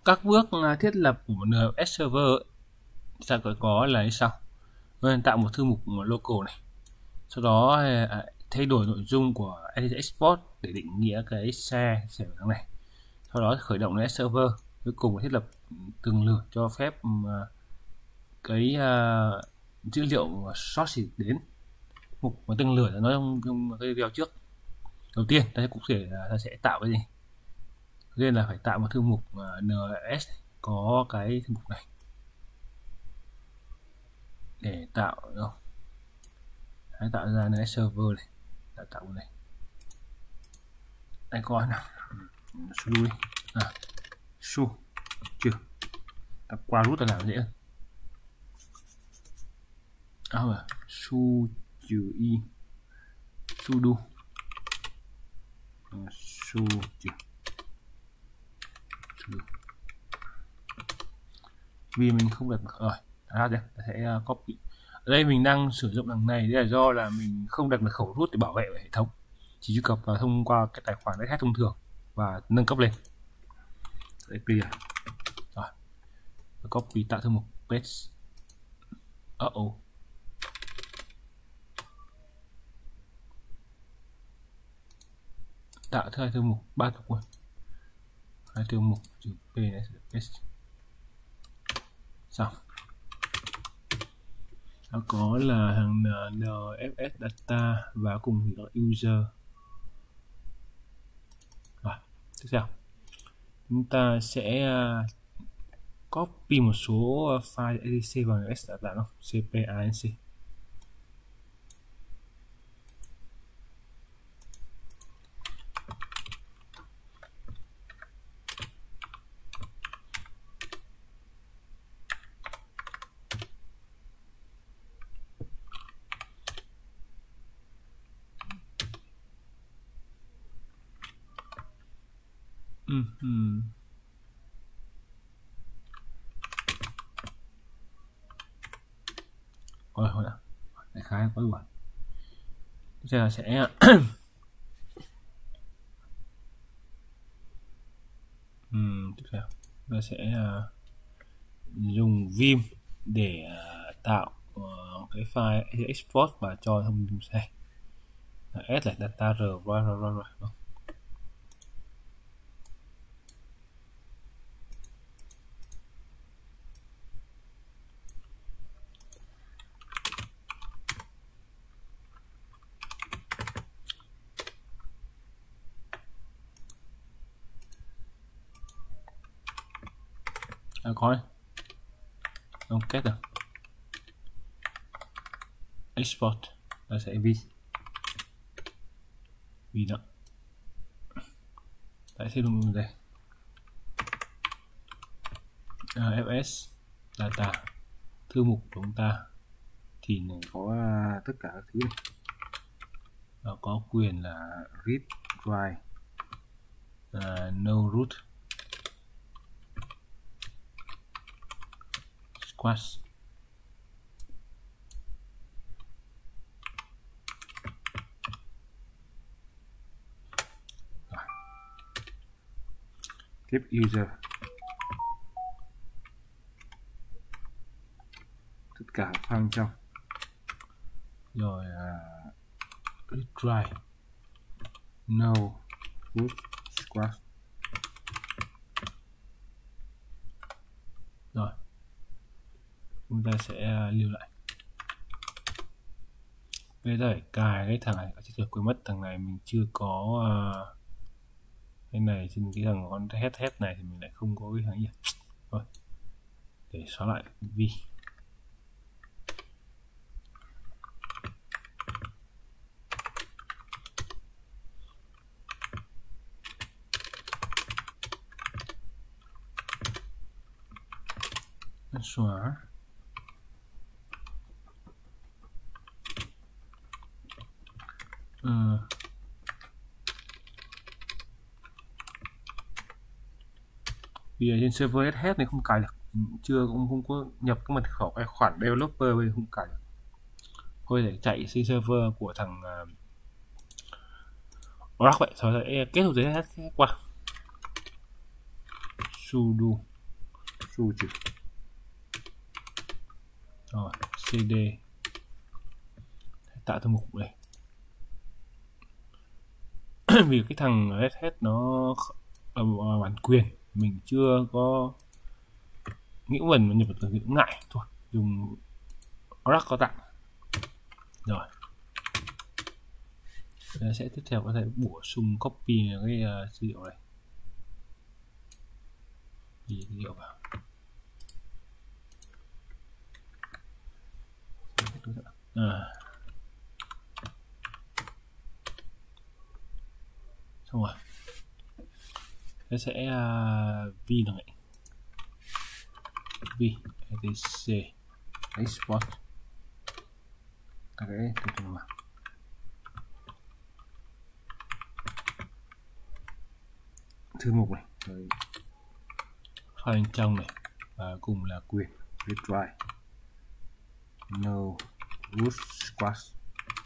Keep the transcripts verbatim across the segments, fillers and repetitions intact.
các bước thiết lập của một en ép ét server ta có có là như sau. Nên tạo một thư mục local này, sau đó thay đổi nội dung của export để định nghĩa cái share share của này, sau đó khởi động en ép ét server, cuối cùng thiết lập tường lửa cho phép cái uh, dữ liệu source đến mục và tường lửa. Nói trong, trong cái video trước, đầu tiên ta sẽ cụ thể là ta sẽ tạo cái gì. Nên là phải tạo một thư mục uh, en ép ét có cái thư mục này để tạo đâu hãy tạo ra en ép ét server này, đã tạo này đây coi nào, sudo đi à, su chưa ta qua rút là làm dễ hơn. À, su trừ y sudo à, su trừ sudo vì mình không đặt rồi ra đây ta sẽ copy. Ở đây mình đang sử dụng đằng này là do là mình không đặt mật khẩu root để bảo vệ hệ thống, chỉ truy cập vào thông qua cái tài khoản Red Hat thông thường và nâng cấp lên. Đây clear rồi, copy tạo thư mục paste. Uh -oh. Tạo hai thư mục ba tục luôn, hai thư mục chữ p này paste xong. Nó có là hàng en ép ét data và cùng thì là user. Rồi, tiếp theo chúng ta sẽ copy một số file e đê xê vào en ép ét data nó cpanc. Uh-huh. Rồi thôi đã, đại khái có đủ. Tiếp theo sẽ uhm, tiếp theo ta sẽ uh, dùng Vim để uh, tạo uh, cái file export và cho thông tin này s là data r rồi rồi rồi rồi. À, có không kết được export ta sẽ v vì đó tại thêm luôn đây en ép ét data thư mục của chúng ta thì mình có uh, tất cả các thứ này. Nó có quyền là read write uh, no root squash. Tiếp user tất cả file trong rồi uh, retry no root squash. Rồi chúng ta sẽ lưu lại. Bây giờ phải cài cái thằng này, chưa quên mất thằng này mình chưa có uh, cái này trên cái thằng con head head này thì mình lại không có cái thằng gì. Rồi để xóa lại vi. Xóa ừ. Vì ở trên server Red Hat này không cài được, chưa cũng không có nhập cái mật khẩu tài khoản developer bây giờ không cài được. Thôi để chạy trên server của thằng uh, Oracle vậy, thôi sẽ kết hợp với Red Hat qua sudo ru trừ rồi cd tạo thư mục này. Vì cái thằng Red Hat nó là bản quyền, mình chưa có nghĩ vần mà nhập vào từ cũng ngại thôi, dùng Oracle có tặng rồi. Đây sẽ tiếp theo có thể bổ sung copy cái uh, dữ liệu này, dữ liệu vào à. Xong rồi nó sẽ uh, v này v etc export các cái từ từ vào thư mục này rồi file bên trong này và cùng là quyền retry no root squash.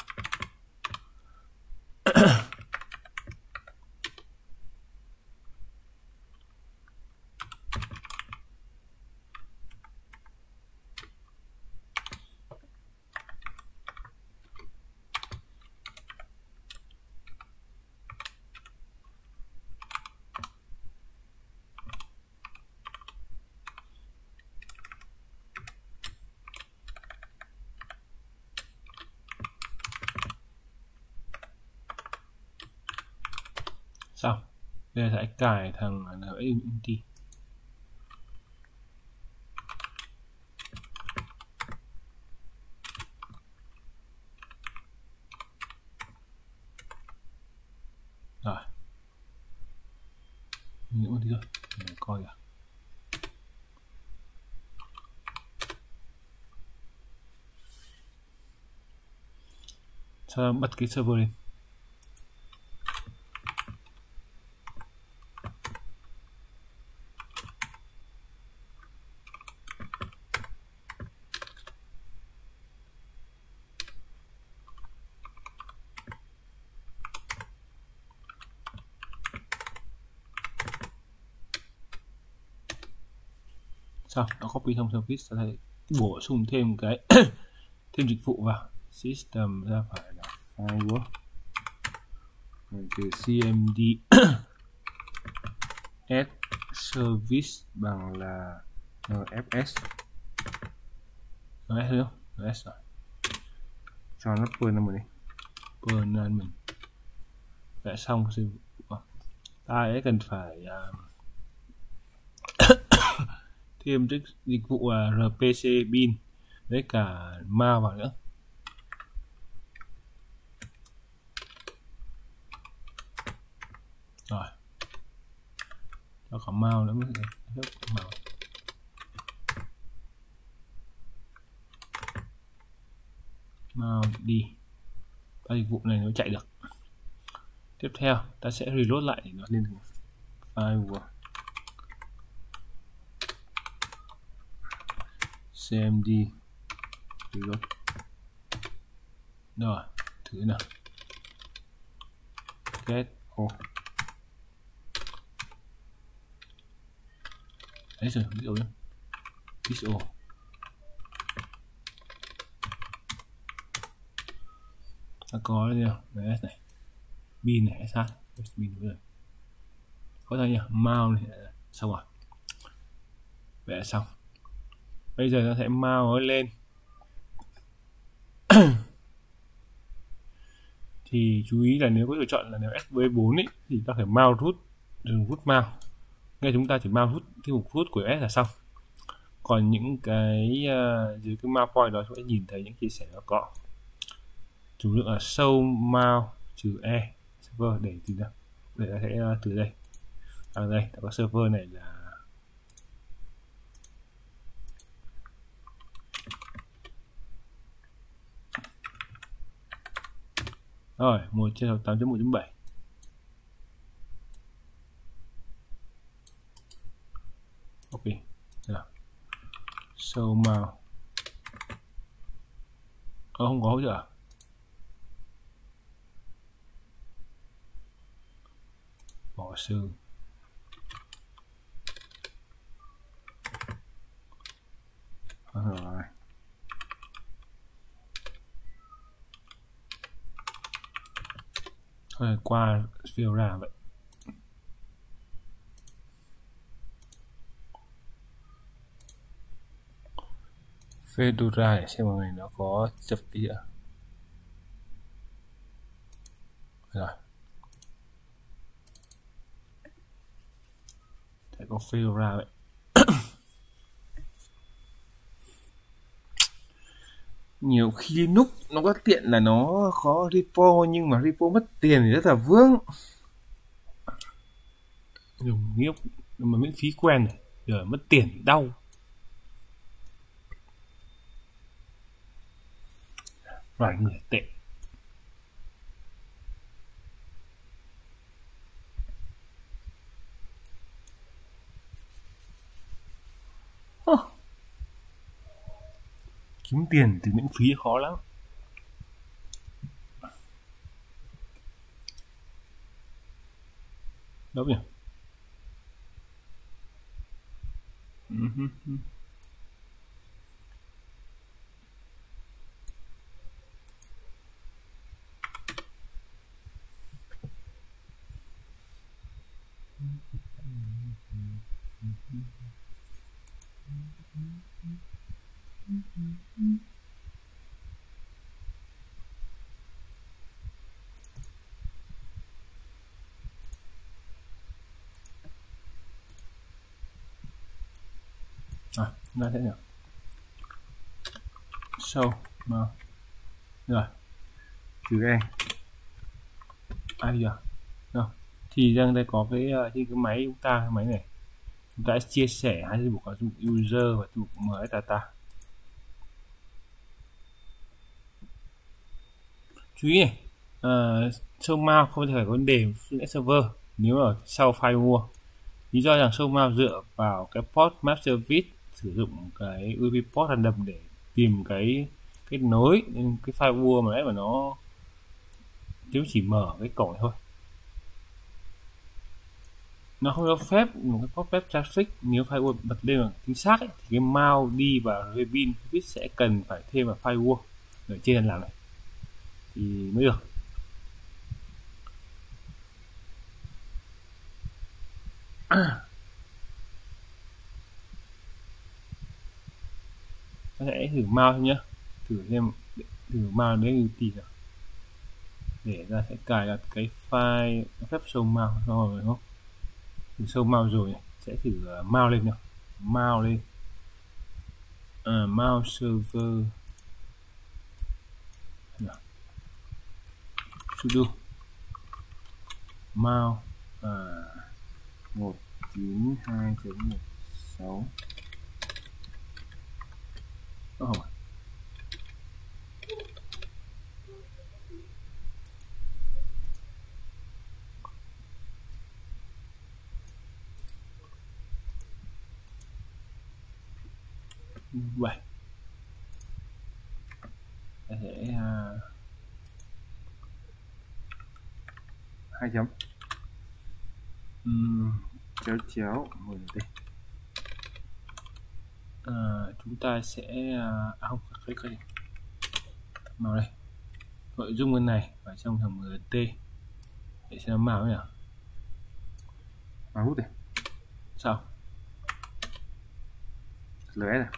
Xong, bây giờ sẽ cài thằng Unity. Rồi, những con đi rồi, mình coi kìa. Sau đó bật cái server lên. Xong, nó copy thông service, ta thể bổ sung thêm cái thêm dịch vụ vào. System ra phải là firewall từ cmd add service bằng là nfs nfs không? nfs rồi. Cho nó perl lên mình đi. Perl lên mình. Vẽ xong cái ta ấy cần phải uh, thêm dịch vụ uh, rpc bin với cả mau vào nữa. Rồi cho cả mau nữa mới màu. Mau đi, ba dịch vụ này nó chạy được. Tiếp theo ta sẽ reload lại để nó lên firewall cmd reload. Rồi thử nào, get oh. Đấy rồi, ví dụ nhé visual ta có gì nào này, này pin này sát pin rồi, có ra nhỉ, mouse này xong rồi, vẽ xong. Bây giờ ta sẽ mouse lên thì chú ý là nếu có lựa chọn là nếu ét vê bốn ấy thì ta phải mouse rút, đừng rút mouse. Ngay chúng ta chỉ mouse rút cái mục rút của S là xong. Còn những cái uh, dưới cái mouse point đó chúng ta nhìn thấy những chia sẻ nó có chủ lượng là show mouse trừ e server để từ đâu để ta sẽ uh, từ đây à, đây ta có server này là rồi một trên tám chấm một chấm bảy. Ok rồi. Show mouse ờ, không có hỗ trợ. Bỏ sư Thôi qua Fedora vậy. Fedora để xem mọi người nó có chập gì ạ. Rồi. Sẽ có Fedora vậy. Nhiều khi Linux nó có tiện là nó có repo, nhưng mà repo mất tiền thì rất là vướng. Dùng Linux mà miễn phí quen rồi, giờ mất tiền thì đau. Vài người tệ. Oh. Kiếm tiền từ miễn phí khó lắm. Đâu nhỉ? Uh-huh. À, ra thế nào? Show mà rồi trừ đây ai giờ đâu thì rằng đây có cái uh, trên cái máy chúng ta, cái máy này chúng ta sẽ chia sẻ hai thư mục là thư mục user và thư mục mới data. Chú ý này, uh, show mouse không thể có vấn đề với server nếu ở sau file mua. Lý do rằng show mouse dựa vào cái port map service, sử dụng cái u ét bê port random để tìm cái kết nối, nên cái firewall mà đấy mà nó nếu chỉ mở cái cổng này thôi, nó không cho phép một cái port web traffic. Nếu firewall bật lên bằng chính xác ấy, thì cái mouse đi vào pin sẽ cần phải thêm vào firewall ở trên làm này thì mới được. Có thể thử mouse nhé, thử xem thử mouse đấy như tìm nào, để ra sẽ cài đặt cái file phép show mouse rồi đúng không? Thử show mouse rồi sẽ thử uh, mouse lên nào, mouse lên à, mouse server nào. Sudo mouse à, một chín hai chấm một sáu oh. Vậy ta sẽ uh, hai chấm uhm, chéo chéo ngồi đây. À, chúng ta sẽ uh, à không cái cái màu đây, nội dung bên này vào trong thằng em tê để xem màu nhỉ, màu hút này sao lưới này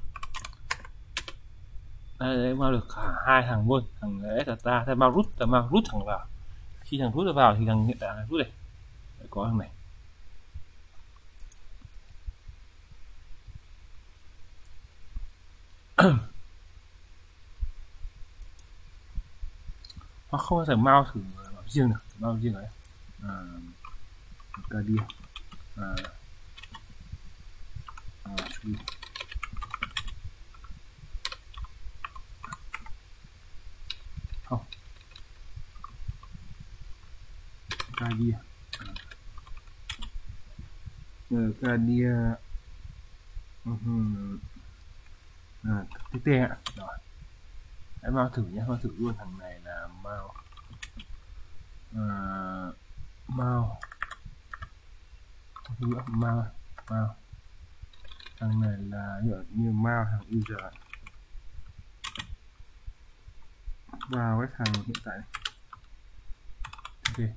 đây, đây mau được cả hai thằng luôn, thằng data ta mau rút ta mau rút thằng vào, khi thằng rút vào thì thằng hiện tại rút này để có thằng này. Hoặc không thể mouse thử bảo riêng được, mouse riêng đấy à, ca đi à, à, không ca đi ca đi à, cái tên ạ. Rồi hãy mau thử nhé, mau thử luôn thằng này là mau à, mau nữa mau mau thằng này là như, như mau thằng user vào cái thằng hiện tại này. ok.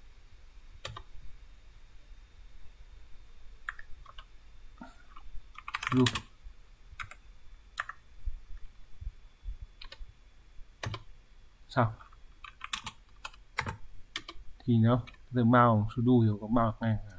Blue. Sao thì nó từ màu sudo thì có màu này